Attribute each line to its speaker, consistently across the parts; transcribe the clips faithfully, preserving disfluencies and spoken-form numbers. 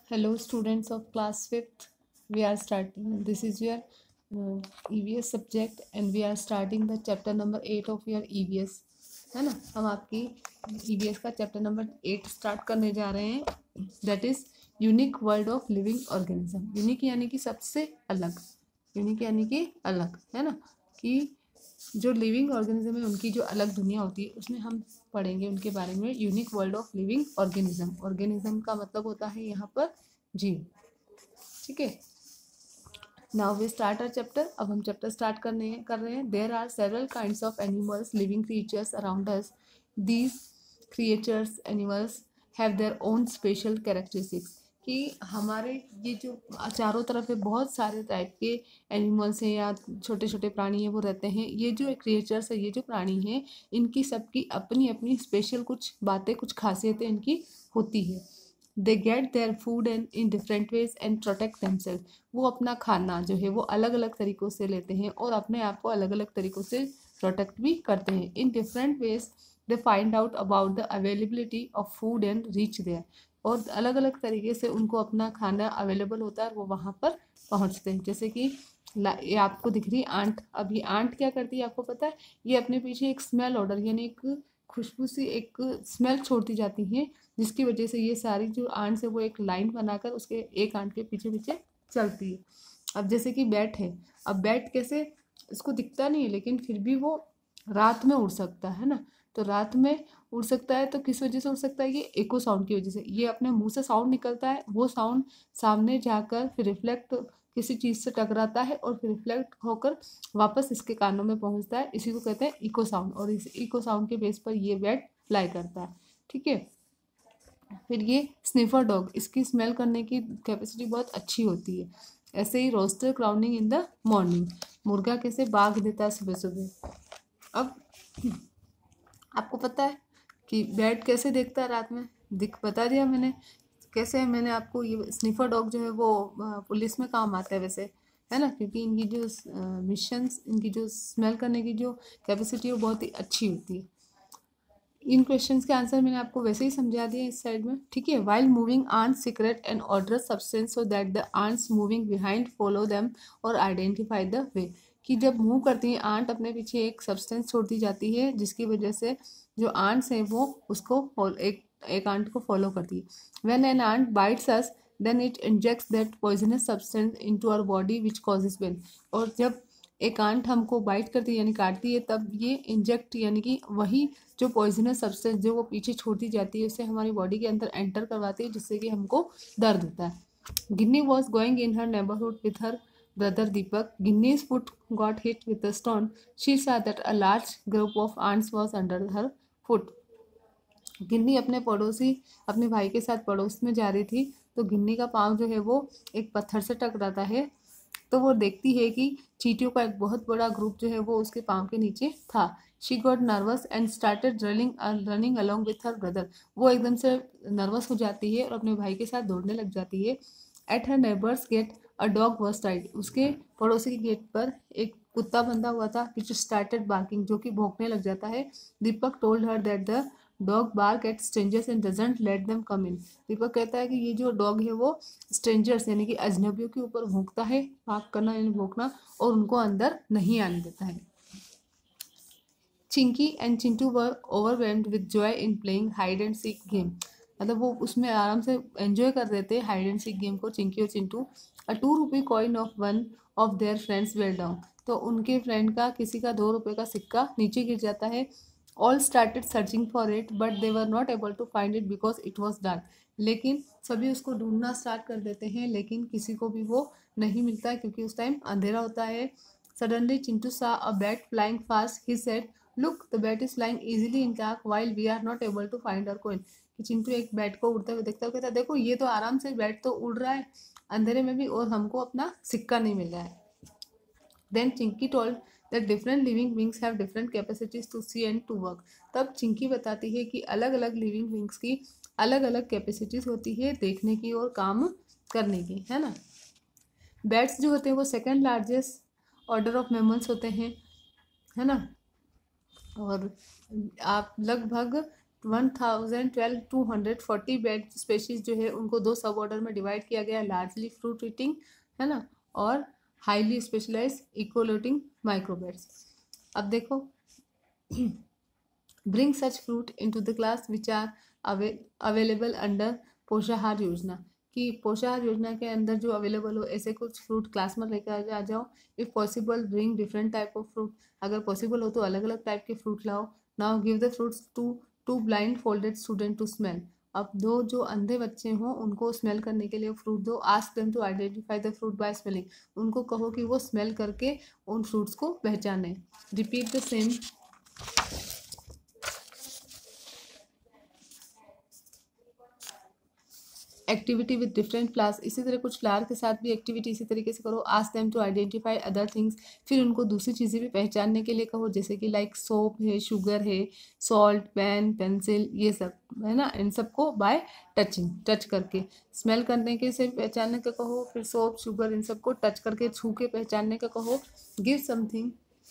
Speaker 1: Hello, students of class fifth. We are starting. This is your uh, E V S subject, and we are starting the chapter number eight of your E V S. है ना, हम आपकी E V S का chapter number eight start करने जा रहे हैं. That is unique world of living organism. Unique यानी कि सबसे अलग. यूनिक यानी कि अलग, है ना, कि जो लिविंग ऑर्गेनिज्म है उनकी जो अलग दुनिया होती है उसमें हम पढ़ेंगे उनके बारे में. Unique world of living organism. Organism का मतलब होता है यहाँ पर जीव. ठीक है. Now we start our chapter. अब हम चैप्टर स्टार्ट करने कर रहे हैं. There are several kinds of animals living creatures around us. These creatures animals have their own special characteristics. कि हमारे ये जो चारों तरफ है बहुत सारे टाइप के एनिमल्स हैं या छोटे छोटे प्राणी हैं वो रहते हैं. ये जो क्रिएचर्स है, ये जो प्राणी हैं, इनकी सबकी अपनी अपनी स्पेशल कुछ बातें, कुछ खासियतें इनकी होती है. They get their food and in different ways and protect themselves. वो अपना खाना जो है वो अलग अलग तरीक़ों से लेते हैं और अपने आप को अलग अलग तरीक़ों से प्रोटेक्ट भी करते हैं. In different ways they find out about the availability of food and reach there. और अलग अलग तरीके से उनको अपना खाना अवेलेबल होता है और वो वहाँ पर पहुँचते हैं. जैसे कि ये आपको दिख रही आंट. अब ये आंट क्या करती है आपको पता है? ये अपने पीछे एक स्मेल ऑर्डर यानी एक खुशबू सी एक स्मेल छोड़ती जाती हैं, जिसकी वजह से ये सारी जो आंट्स है वो एक लाइन बनाकर उसके एक आंट के पीछे पीछे चलती है. अब जैसे कि बैट है. अब बैट कैसे, इसको दिखता नहीं है लेकिन फिर भी वो रात में उड़ सकता है ना. तो रात में उड़ सकता है तो किस वजह से उड़ सकता है? ये इको साउंड की वजह से. ये अपने मुंह से साउंड निकलता है, वो साउंड सामने जाकर फिर रिफ्लेक्ट किसी चीज़ से टकराता है और फिर रिफ्लेक्ट होकर वापस इसके कानों में पहुंचता है. इसी को कहते हैं इको साउंड. और इस इको साउंड के बेस पर ये बैट फ्लाई करता है. ठीक है. फिर ये स्निफर डॉग, इसकी स्मेल करने की कैपेसिटी बहुत अच्छी होती है. ऐसे ही rooster crowning in the morning. मुर्गा कैसे बाग देता है सुबह सुबह. अब आपको पता है कि बैट कैसे देखता है रात में? दिख बता दिया मैंने कैसे. मैंने आपको ये स्निफर डॉग जो है वो पुलिस में काम आता है वैसे, है ना, क्योंकि इनकी जो मिशंस, इनकी जो स्मेल करने की जो कैपेसिटी है वो बहुत ही अच्छी होती है. इन क्वेश्चंस के आंसर मैंने आपको वैसे ही समझा दिया इस साइड में. ठीक है. While moving ants secret and order substance so that the ants moving behind follow them और आइडेंटिफाई द वे. कि जब मूव करती हैं आंट अपने पीछे एक सब्सटेंस छोड़ती जाती है जिसकी वजह से जो आंट्स हैं वो उसको एक एक आंट को फॉलो करती है. When an ant bites us then it injects that poisonous substance into our body which causes pain. और जब एक आंट हमको बाइट करती है यानी काटती है तब ये इंजेक्ट यानी कि वही जो पॉइजनस सब्सटेंस जो वो पीछे छोड़ती जाती है उसे हमारी बॉडी के अंदर एंटर करवाती है, जिससे कि हमको दर्द होता है. Ginni was going in her neighbourhood with her brother Deepak. Ginni's foot got hit with a stone. She saw that a large group of ants was under her foot. Ginni अपने पड़ोसी अपने भाई के साथ पड़ोस में जा रही थी तो गिन्नी का पाँव जो है वो एक पत्थर से टकराता है. तो वो देखती है कि चींटियों का एक बहुत बड़ा ग्रुप जो है वो उसके पाँव के नीचे था. She got nervous and started running running along with her brother. वो एकदम से नर्वस हो जाती है और अपने भाई के साथ दौड़ने लग जाती है. At her neighbour's gate a dog was tied. उसके पड़ोसी के गेट पर एक कुत्ता बंधा हुआ था विच स्टार्टेड बार्किंग, जो कि भौंकने लग जाता है. Deepak told her that the dog bark at strangers and doesn't let them come in. Deepak कहता है कि ये जो डॉग है वो स्ट्रेंजर्स यानी कि अजनबियों के ऊपर भौंकता है, भाग करना यानी भौंकना, और उनको अंदर नहीं आने देता है. Chinki and Chintu were overwhelmed with joy in playing hide and seek game. मतलब वो उसमें आराम से एंजॉय कर रहे थे हाइड एंड सीक गेम को, चिंकी और Chintu. A two rupee coin of one of their friends fell down. तो उनके फ्रेंड का किसी का दो रुपये का सिक्का नीचे गिर जाता है. All started searching for it but they were not able to find it because it was dark. लेकिन सभी उसको ढूंढना स्टार्ट कर देते हैं लेकिन किसी को भी वो नहीं मिलता है क्योंकि उस टाइम अंधेरा होता है. Suddenly Chintu saw a bat flying fast. He said look the bat is flying easily in dark while we are not able to find our coin. कि चिंटू एक बैट को उड़ते हुए देखता है, कहता है देखो ये तो आराम से बैट तो उड़ रहा है अंधेरे में भी और हमको अपना सिक्का नहीं मिल रहा है. Then Chinki told that different living beings have different capacities to see and to work. तब चिंकी बताती है कि अलग अलग लिविंग बींग्स की अलग अलग कैपेसिटीज होती है देखने की और काम करने की, है ना. बैट्स जो होते हैं वो second largest order of mammals होते हैं, है ना. और आप लगभग one thousand twelve two hundred forty bat species जो है उनको दो सब ऑर्डर में डिवाइड किया गया है, लार्जली फ्रूट ईटिंग, है ना, और हाईली स्पेशलाइज इकोलोटिंग माइक्रोबेड्स। अब देखो, bring such fruit into the class which are available under पोषाहार योजना, कि पोषाहार योजना के अंदर जो अवेलेबल हो ऐसे कुछ फ्रूट क्लास में लेकर आ जाओ। If possible bring different type of fruit, अगर पॉसिबल हो तो अलग अलग टाइप के फ्रूट लाओ। Now give the fruits to to blind folded student to smell, अब दो जो अंधे बच्चे हों उनको स्मेल करने के लिए फ्रूट दो। Ask them to identify the fruit by smelling, उनको कहो कि वो स्मेल करके उन फ्रूट्स को पहचाने। Repeat the same activity with different flowers, इसी तरह कुछ फ्लावर के साथ भी एक्टिविटी इसी तरीके से करो। Ask them to identify other things, फिर उनको दूसरी चीज़ें भी पहचानने के लिए कहो, जैसे कि लाइक सोप है, शुगर है, सॉल्ट, पेन, पेंसिल, ये सब है ना, इन सबको बाय टचिंग, टच करके। स्मेल करने के से पहचानने का कहो, फिर सोप, शुगर, इन सबको टच करके, छू के पहचानने का कहो। गिव समथिंग,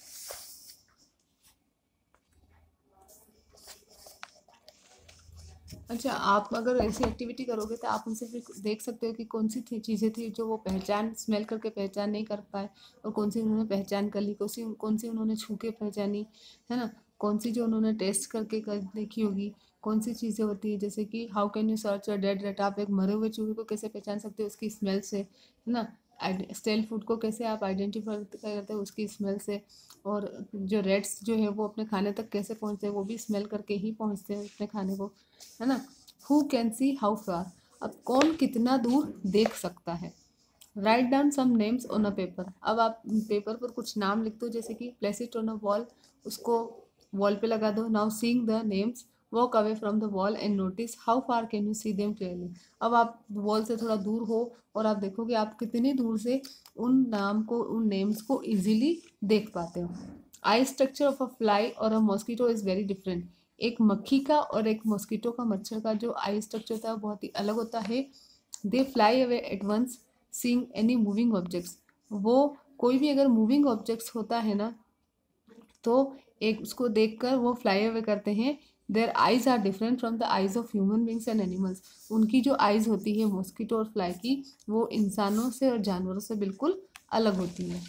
Speaker 1: अच्छा, आप अगर ऐसी एक्टिविटी करोगे तो आप उनसे फिर देख सकते हो कि कौन सी थी चीज़ें थी जो वो पहचान स्मेल करके पहचान नहीं कर पाए, और कौन सी उन्होंने पहचान कर ली, कौन सी कौन सी उन्होंने छू के पहचानी, है ना, कौन सी जो उन्होंने टेस्ट करके कर देखी होगी। कौन सी चीज़ें होती है, जैसे कि how can you search a dead rat, आप एक मरे हुए चूहे को कैसे पहचान सकते हो, उसकी स्मेल से, है ना। स्टेल फूड को कैसे आप आइडेंटिफाई करते हो, उसकी स्मेल से। और जो रेट्स जो है वो अपने खाने तक कैसे पहुँचते हैं, वो भी स्मेल करके ही पहुँचते हैं अपने खाने को, है ना। Who can see how far, अब कौन कितना दूर देख सकता है। Right down some names on a paper, अब आप पेपर पर कुछ नाम लिख दो, जैसे कि place it on a wall, उसको वॉल पे लगा दो। Now seeing the names walk away from the wall and notice how far can you see them clearly, अब आप वॉल से थोड़ा दूर हो और आप देखोगे आप कितनी दूर से उन नाम को, उन नेम्स को इजीली देख पाते हो। Eye structure of a fly और a mosquito is very different, एक मक्खी का और एक मॉस्किटो का, मच्छर का जो आई स्ट्रक्चर होता है बहुत ही अलग होता है। They fly away at once seeing any moving objects, वो कोई भी अगर मूविंग ऑब्जेक्ट्स होता है ना तो एक उसको देखकर वो फ्लाई अवे करते हैं। Their eyes are different from the eyes of human beings and animals, उनकी जो आइज़ होती है मॉस्किटो और फ्लाई की, वो इंसानों से और जानवरों से बिल्कुल अलग होती है।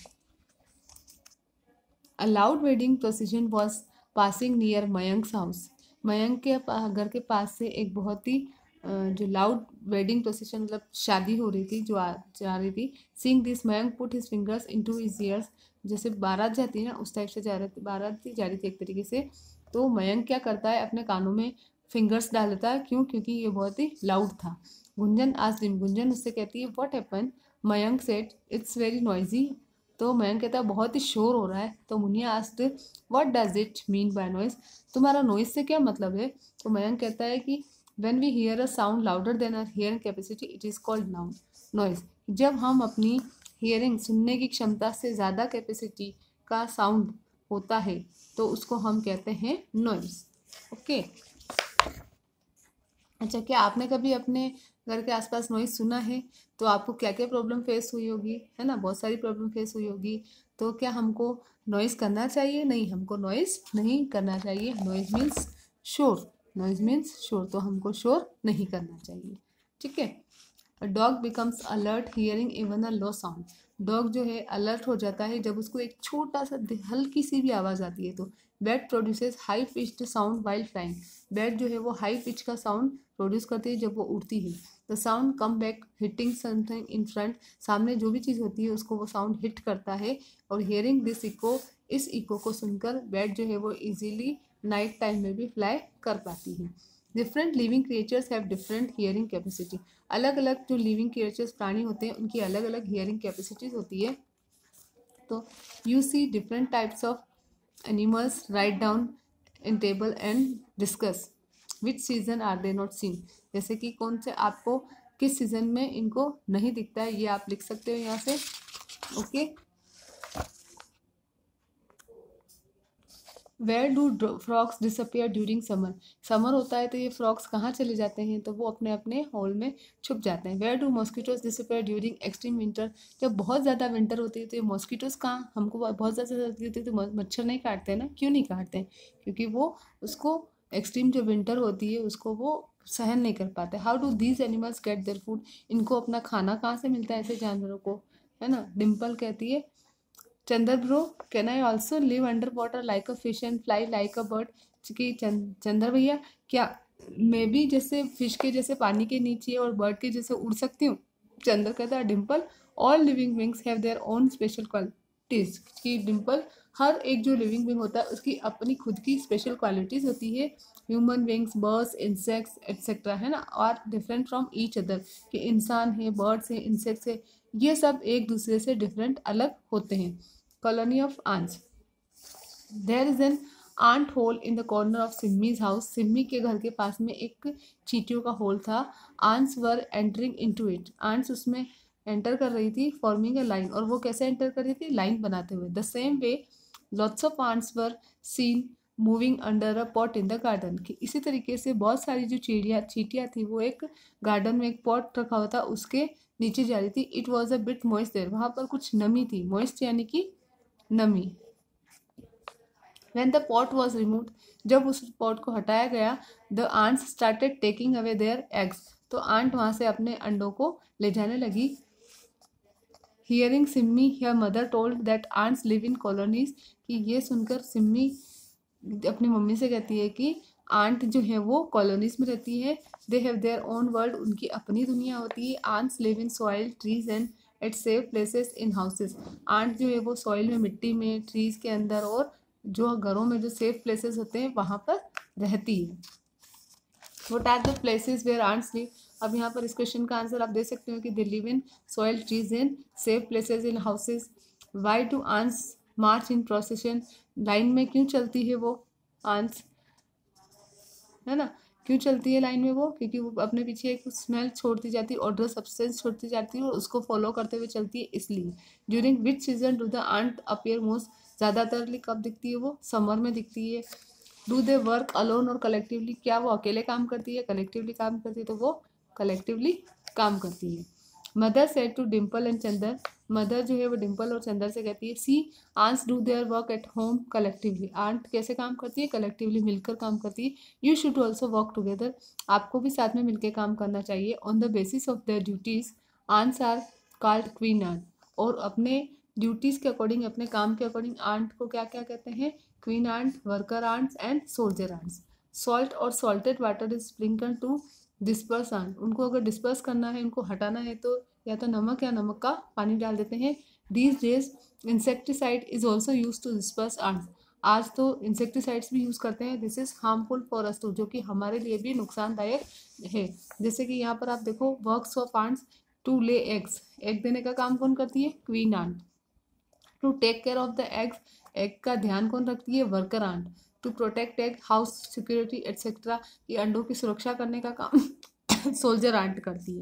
Speaker 1: A loud wedding procession was passing near Mayank's house, Mayank के घर के पास से एक बहुत ही जो लाउड वेडिंग प्रोसेशन, मतलब शादी हो रही थी जो आ जा रही थी। Seeing this Mayank put his fingers into his ears, जैसे बारात जाती है ना उस टाइप से जा रही थी, बारात थी जा रही थी एक तरीके से। तो मयंक क्या करता है, अपने कानों में फिंगर्स डाल देता है, क्यों, क्योंकि ये बहुत ही लाउड था। गुंजन आज दिन, गुंजन उससे कहती है what happen, Mayank said it's very noisy, तो मयंक कहता है बहुत ही शोर हो रहा है। तो Muniya asked what does it mean by noise, तुम्हारा नॉइज से क्या मतलब है। तो मयंक कहता है कि when we hear a sound louder than our hearing capacity it is called known noise, जब हम अपनी हियरिंग, सुनने की क्षमता से ज़्यादा कैपेसिटी का साउंड होता है तो उसको हम कहते हैं नॉइज। ओके, अच्छा, क्या आपने कभी अपने घर के आसपास नॉइज़ सुना है, तो आपको क्या क्या प्रॉब्लम फेस हुई होगी, है ना, बहुत सारी प्रॉब्लम फेस हुई होगी। तो क्या हमको नॉइज़ करना चाहिए, नहीं, हमको नॉइज़ नहीं करना चाहिए। नॉइज़ मीन्स शोर, नॉइज़ मीन्स शोर, तो हमको शोर नहीं करना चाहिए, ठीक है। Dog becomes alert hearing even a low sound, dog जो है अलर्ट हो जाता है जब उसको एक छोटा सा हल्की सी भी आवाज़ आती है। तो bat produces high pitched sound while flying, bat जो है वो हाई पिच का साउंड प्रोड्यूस करती है जब वो उड़ती है। The sound come back hitting something in front, सामने जो भी चीज़ होती है उसको वो साउंड हिट करता है। और हियरिंग दिस इको, इस इको को सुनकर बैट जो है वो इजीली नाइट टाइम में भी फ्लाई कर पाती है। Different living creatures have different hearing capacity, अलग अलग जो लिविंग क्रिएचर्स प्राणी होते हैं उनकी अलग अलग हियरिंग कैपेसिटीज होती है। तो you see different types of animals, write down in table and discuss which season are they not seen, जैसे कि कौन से आपको किस सीजन में इनको नहीं दिखता है, ये आप लिख सकते हो यहाँ से। Okay, where do frogs disappear during summer, summer होता है तो ये फ्रॉक्स कहाँ चले जाते हैं, तो वो अपने अपने होल में छुप जाते हैं। Where do mosquitoes disappear during extreme winter, जब बहुत ज़्यादा विंटर होती है तो ये मॉस्किटोज कहाँ, हमको बहुत ज़्यादा सर्दी होती है तो मच्छर नहीं काटते हैं ना, क्यों नहीं काटते हैं, क्योंकि वो उसको एक्सट्रीम जो विंटर होती है उसको वो सहन नहीं कर पाते। How do these animals get their food, इनको अपना खाना कहाँ से मिलता है ऐसे जानवरों को, है ना। डिम्पल कहती है Chander bro can I also live under water like a fish and fly like a bird, कि चंदर भैया क्या मैं भी जैसे फिश के जैसे पानी के नीचे और बर्ड के जैसे उड़ सकती हूँ। चंदर कहता है Dimple all living beings have their own special qualities, कि डिम्पल हर एक जो लिविंग बींग होता है उसकी अपनी खुद की स्पेशल क्वालिटीज होती है। Human beings, birds, insects etcetera, है ना, are different from each other, कि इंसान है, बर्ड्स है, इंसेक्ट्स है, ये सब एक दूसरे से डिफरेंट अलग होते हैं। Colony of ants, there is an ant hole in the corner of Simmi's house, Simmi के घर के पास में एक चींटियों का होल था। Ants were entering into it, ants उसमें एंटर कर रही थी, फॉर्मिंग अ लाइन, और वो कैसे एंटर कर रही थी, लाइन बनाते हुए। The same way lots of ants were seen moving under a pot in the garden, कि इसी तरीके से बहुत सारी जो चिड़िया चींटियाँ थी वो एक गार्डन में एक पॉट रखा हुआ था उसके नीचे जा रही थी। It was a bit moist there, वहाँ पर कुछ नमी थी, मॉइस्ट यानी कि नमी। When the pot was removed, जब उस पॉट को हटाया गया, the ants started taking away their eggs, तो आंट वहाँ से अपने अंडों को ले जाने लगी। Hearing Simmi her mother told that ants live in colonies, कि ये सुनकर सिम्मी अपनी मम्मी से कहती है कि आंट जो है वो कॉलोनीज में रहती है। They have their own world, उनकी अपनी दुनिया होती है। Ants live in soil, trees and at safe places in houses, ant जो है वो सॉइल में, मिट्टी में, ट्रीज के अंदर और जो घरों में जो सेफ प्लेसेस होते हैं वहाँ पर रहती है। What are the places where ants live, अब यहाँ पर इस क्वेश्चन का आंसर आप दे सकते हो कि they live in soil, trees and safe places in houses. Why do ants march in procession, line में क्यों चलती है वो आंट्स, है ना, क्यों चलती है लाइन में वो, क्योंकि वो अपने पीछे एक स्मेल छोड़ती जाती है, ऑर्डर सब्सटेंस छोड़ती जाती है और उसको फॉलो करते हुए चलती है, इसलिए। During which season do the ant appear most, ज़्यादातर कब दिखती है वो, समर में दिखती है। डू दे वर्क अलोन और कलेक्टिवली, क्या वो अकेले काम करती है, कलेक्टिवली काम करती है, तो वो कलेक्टिवली काम करती है। Mother said to Dimple and Chander, mother जो है वो डिम्पल और चंदर से कहती है see ants do their work at home collectively, ant कैसे काम करती है, कलेक्टिवली मिलकर काम करती है। You should also work together, आपको भी साथ में मिलकर काम करना चाहिए। On the basis of their duties ants are called queen ant, और अपने ड्यूटीज़ के अकॉर्डिंग, अपने काम के अकॉर्डिंग आंट को क्या क्या कहते हैं, queen ant, worker ants and soldier ants. Salt और salted water is sprinkle to disperse ant, उनको अगर डिस्पर्स करना है, उनको हटाना है तो या तो नमक या नमक का पानी डाल देते हैं। These days insecticide is also use to disperse ants, आज तो इंसेक्टिसाइड्स भी यूज़ करते हैं। This is harmful for us too, जो कि हमारे लिए भी नुकसानदायक है। जैसे कि यहाँ पर आप देखो, works of ants to lay eggs, egg देने का काम कौन करती है, queen ant. To take care of the eggs, egg का ध्यान कौन रखती है, worker ant. To protect egg, house security etcetera, ये अंडों की सुरक्षा करने का काम सोल्जर आंट करती है।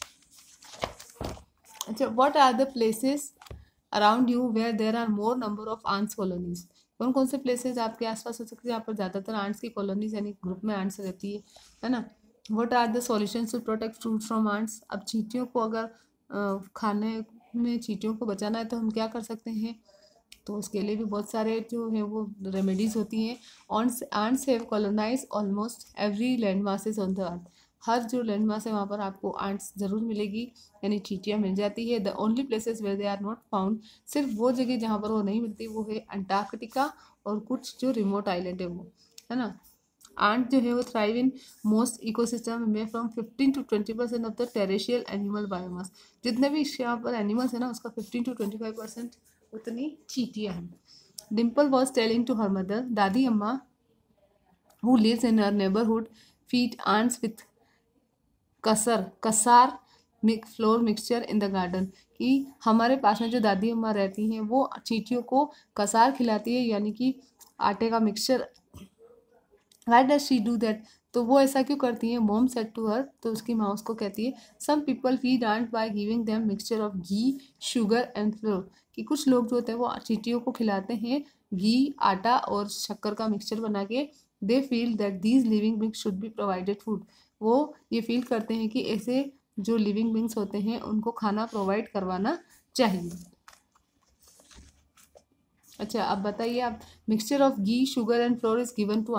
Speaker 1: अच्छा, what are the places around you where there are more number of ants colonies, कौन कौन से प्लेसेस आपके आसपास हो सकते हैं यहाँ पर ज़्यादातर आंट्स की कॉलोनीज यानी ग्रुप में आंट्स रहती है, है ना। What are the solutions to protect fruit from ants, अब चींटियों को अगर खाने में चींटियों को बचाना है तो हम क्या कर सकते हैं, तो उसके लिए भी बहुत सारे जो है वो रेमेडीज़ होती हैं। Ants have colonise almost every land masses on the earth, हर जो लैंड मास है वहाँ पर आपको आंट्स ज़रूर मिलेगी, यानी चींटियाँ मिल जाती है। The only places where they are not found, सिर्फ वो जगह जहाँ पर वो नहीं मिलती वो है अंटार्कटिका और कुछ जो रिमोट आइलैंड है वो, है ना। आंट जो है वो थ्राइव इन मोस्ट इकोसिस्टम में from fifteen to twenty percent of the terrestrial animal biomass, जितने भी यहाँ पर एनिमल्स है ना उसका fifteen to twenty five percent उतनी चींटियाँ हैं। Dimple was telling to her mother, दादी अम्मा who lives in her neighbourhood feed ants with कसर कसार mix flour mixture in the garden, कि हमारे पास में जो दादी अम्मा रहती हैं वो चींटियों को कसार खिलाती है यानी कि आटे का mixture. Why does she do that, तो वो ऐसा क्यों करती है, मॉम सेड टू हर, तो उसकी माँ उसको कहती है some people feed ant by giving them mixture of ghee sugar and flour, कि कुछ लोग जो होते हैं वो चींटियों को खिलाते हैं घी, आटा और शक्कर का मिक्सचर बना के। They feel that these living beings should be provided food, वो ये फील करते हैं कि ऐसे जो लिविंग बींग्स होते हैं उनको खाना प्रोवाइड करवाना चाहिए। अच्छा, अब बताइए आप, mixture of ghee sugar and flour is given to ants,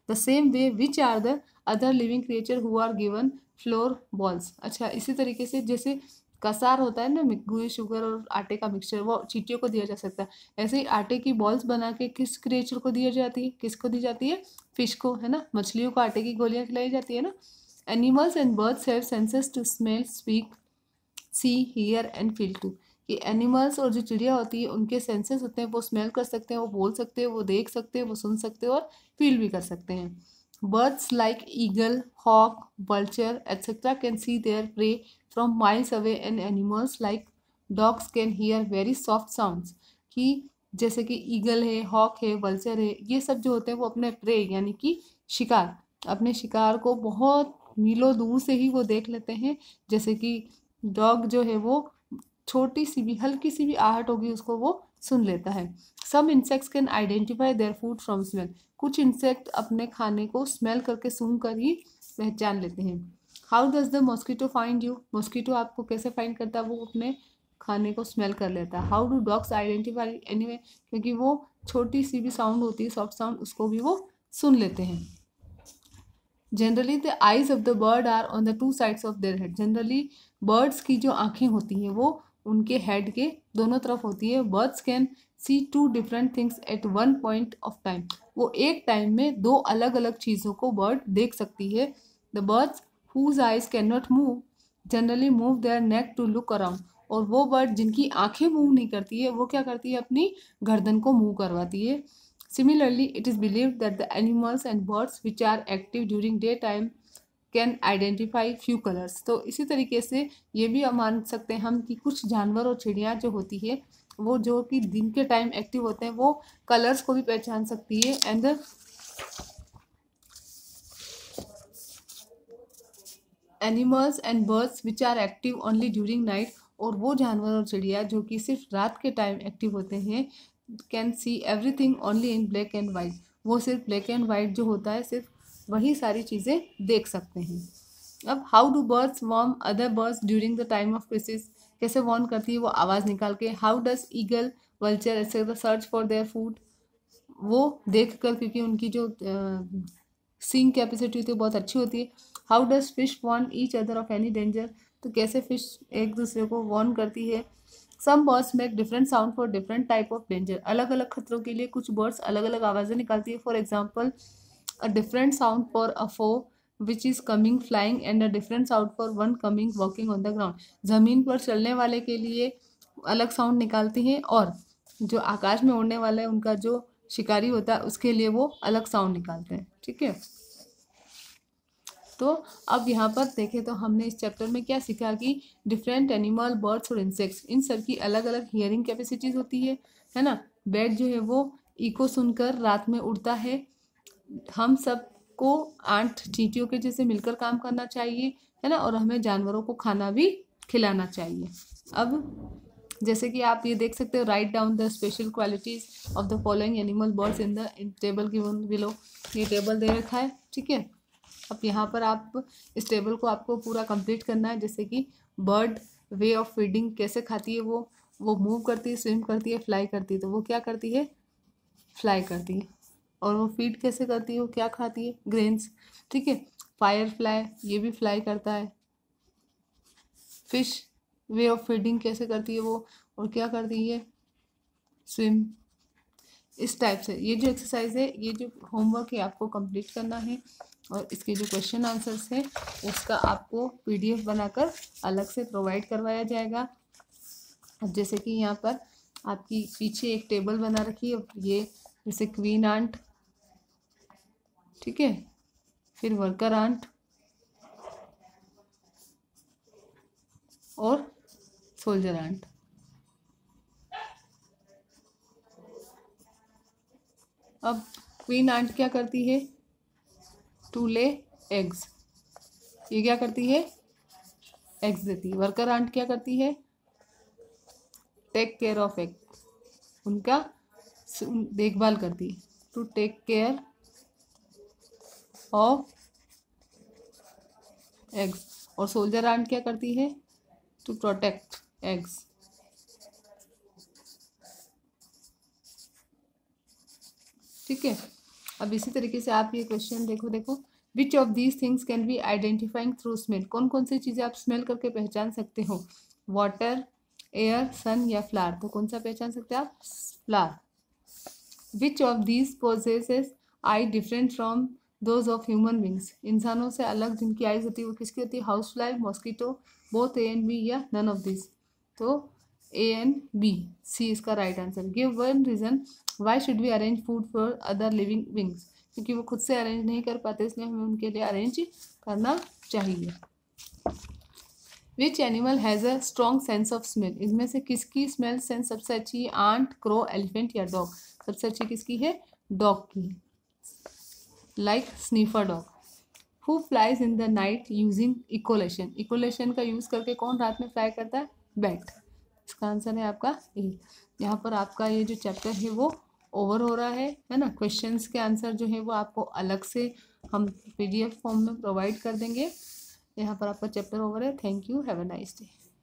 Speaker 1: the same way which are the other living creature who are given flour balls. अच्छा, इसी तरीके से जैसे कसार होता है ना, गुड़ शुगर और आटे का मिक्सचर, वो चींटियों को दिया जा सकता है। ऐसे ही आटे की बॉल्स बना के किस क्रिएचर को दी जाती है, किसको दी जाती है, फिश को, है ना। मछलियों को आटे की गोलियां खिलाई जाती है ना। Animals and birds have senses to smell, speak, see, hear and feel too. कि एनिमल्स और जो चिड़िया होती है उनके सेंसेस होते हैं, वो स्मेल कर सकते हैं, वो बोल सकते हैं, वो देख सकते हैं, वो सुन सकते हैं और फील भी कर सकते हैं। Birds like eagle, hawk, vulture, et cetera can see their prey from miles away and animals like dogs can hear very soft sounds। कि जैसे कि ईगल है, हॉक है, वल्चर है, ये सब जो होते हैं वो अपने प्रे यानी कि शिकार, अपने शिकार को बहुत मीलों दूर से ही वो देख लेते हैं। जैसे कि डॉग जो है वो छोटी सी भी, हल्की सी भी आहट होगी उसको वो सुन लेता है। Some insects can identify their food from smell. कुछ इंसेक्ट अपने खाने को स्मेल करके, सूंघ कर ही पहचान लेते हैं। How does the mosquito find you. Mosquito आपको कैसे फाइंड करता है, वो अपने खाने को स्मेल कर लेता है। How do dogs identify anyway, क्योंकि वो छोटी सी भी साउंड होती है, सॉफ्ट साउंड, उसको भी वो सुन लेते हैं। Generally the eyes of the bird are on the two sides of their head. Generally birds की जो आंखें होती हैं वो उनके हेड के दोनों तरफ होती है। Birds can see two different things at one point of time. वो एक टाइम में दो अलग अलग चीज़ों को बर्ड देख सकती है। The birds whose eyes can not move generally move their neck to look around. और वो बर्ड जिनकी आंखें मूव नहीं करती है वो क्या करती है, अपनी गर्दन को मूव करवाती है। Similarly, it is believed that the animals and birds which are active during daytime can identify few colors। तो इसी तरीके से ये भी हम मान सकते हैं हम कि कुछ जानवर और चिड़ियाँ जो होती है वो जो कि दिन के टाइम एक्टिव होते हैं वो कलर्स को भी पहचान सकती है। And animals and birds which are active only during night. और वो जानवर और चिड़िया जो कि सिर्फ रात के टाइम एक्टिव होते हैं, can see everything only in black and white. वो सिर्फ ब्लैक एंड वाइट जो होता है सिर्फ वही सारी चीज़ें देख सकते हैं। अब how do birds warn other birds during the time of crisis. कैसे वार्न करती है वो आवाज़ निकाल के। How does eagle, vulture etcetera search for their food. वो देख कर, क्योंकि उनकी जो सीइंग कैपेसिटी होती है बहुत अच्छी होती है। How does fish warn each other of any danger. तो कैसे फिश एक दूसरे को वार्न करती है। Some birds make different sound for different type of danger. अलग अलग खतरों के लिए कुछ बर्ड्स अलग अलग आवाज़ें निकालती है। For example a different sound for a foe which is coming flying and a different sound for one coming walking on the ground. ज़मीन पर चलने वाले के लिए अलग साउंड निकालती हैं और जो आकाश में उड़ने वाला है उनका जो शिकारी होता है उसके लिए वो अलग साउंड निकालते हैं। ठीक है, तो अब यहाँ पर देखें तो हमने इस चैप्टर में क्या सीखा कि डिफरेंट एनिमल, बर्ड्स और इंसेक्ट्स, इन सब की अलग अलग हियरिंग कैपेसिटीज होती है है ना। बैट जो है वो इको सुनकर रात में उड़ता है। हम सब को आठ चींटियों के जैसे मिलकर काम करना चाहिए, है ना। और हमें जानवरों को खाना भी खिलाना चाहिए। अब जैसे कि आप ये देख सकते हो, write down the special qualities of the following animal birds in the table given below. ये टेबल दे रखा है, ठीक है। अब यहाँ पर आप इस टेबल को आपको पूरा कंप्लीट करना है। जैसे कि बर्ड वे ऑफ फीडिंग, कैसे खाती है वो वो मूव करती है, स्विम करती है, फ्लाई करती है। तो वो क्या करती है, फ्लाई करती है। और वो फीड कैसे करती है, वो क्या खाती है, ग्रेन्स, ठीक है। फायर फ्लाई, ये भी फ्लाई करता है। फिश वे ऑफ फीडिंग कैसे करती है वो, और क्या करती है, स्विम। इस टाइप से ये जो एक्सरसाइज है, ये जो होमवर्क है आपको कंप्लीट करना है। और इसके जो क्वेश्चन आंसर्स हैं उसका आपको पीडीएफ बनाकर अलग से प्रोवाइड करवाया जाएगा। अब जैसे कि यहाँ पर आपकी पीछे एक टेबल बना रखी है, ये जैसे क्वीन आंट, ठीक है, फिर वर्कर आंट और सोल्जर आंट। अब क्वीन आंट क्या करती है, टू ले एग्स, ये क्या करती है, एग्स देती है। वर्कर आंट क्या करती है, टेक केयर ऑफ एग, उनका देखभाल करती है, to take care of eggs. और सोल्जर आंट क्या करती है, टू प्रोटेक्ट एग्स। ठीक है, अब इसी तरीके से आप ये क्वेश्चन देखो देखो which of these things can be identifying through smell, कौन कौन सी चीज़ें आप स्मेल करके पहचान सकते हो, वाटर, एयर, सन या फ्लावर, तो कौन सा पहचान सकते हैं आप, flower. Which of these possesses eye different from those of human beings, इंसानों से अलग जिनकी आइज होती है वो किसकी होती है, house fly, mosquito, both A and B या नन ऑफ दिस, तो ए एंड बी, सी इसका right answer. Give one reason why should we arrange food for other living beings, क्योंकि वो खुद से अरेंज नहीं कर पाते इसलिए हमें उनके लिए अरेंज करना चाहिए। Which animal has a strong sense of smell, इनमें से किसकी स्मेल सेंस सबसे अच्छी है, आंट, क्रो, एलिफेंट या डॉग, सबसे अच्छी किसकी है, डॉग की, like sniffer dog. Who flies in the night using echolocation, echolocation का यूज़ करके कौन रात में फ्लाई करता है, बैट, इसका आंसर है आपका ए। यहाँ पर आपका ये जो चैप्टर है वो ओवर हो रहा है है ना। क्वेश्चंस के आंसर जो है वो आपको अलग से हम पीडीएफ फॉर्म में प्रोवाइड कर देंगे। यहाँ पर आपका चैप्टर ओवर है। Thank you, have a nice day.